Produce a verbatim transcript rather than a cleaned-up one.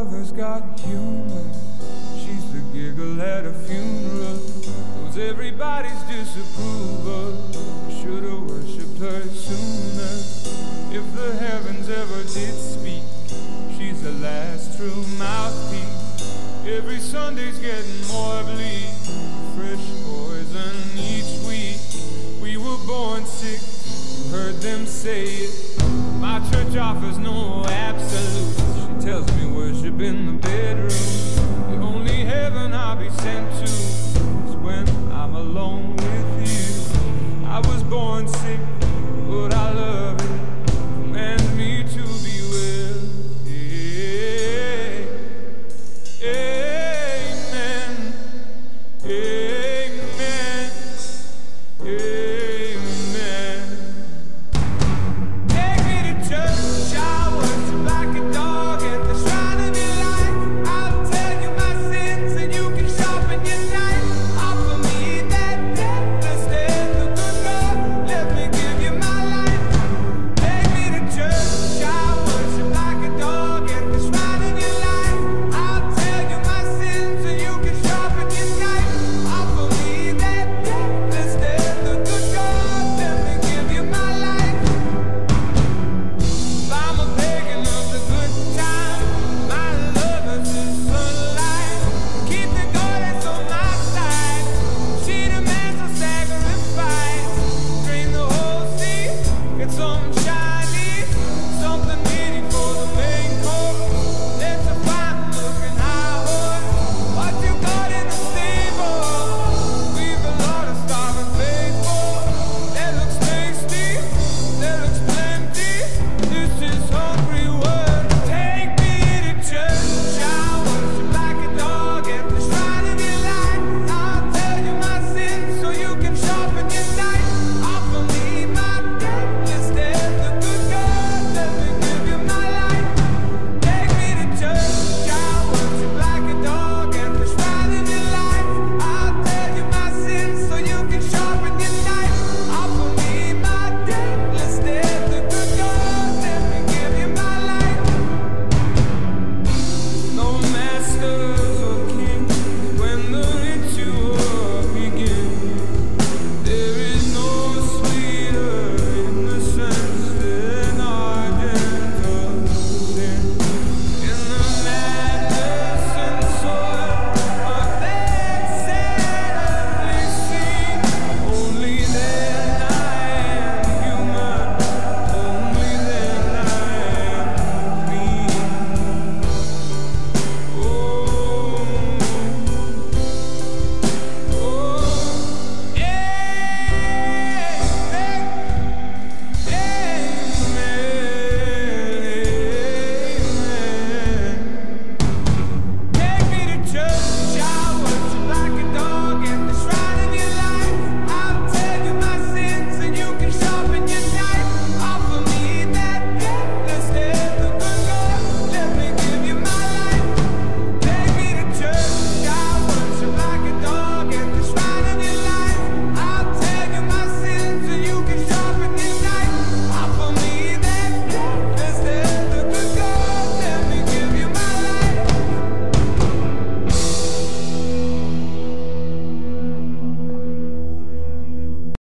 mother's got humor. She's the giggle at a funeral, knows everybody's disapproval. Should've worshipped her sooner. If the heavens ever did speak, she's the last true mouthpiece. Every Sunday's getting more bleak, fresh poison each week. We were born sick, you heard them say it. My church offers no absolutes. She tells me worship in the bed.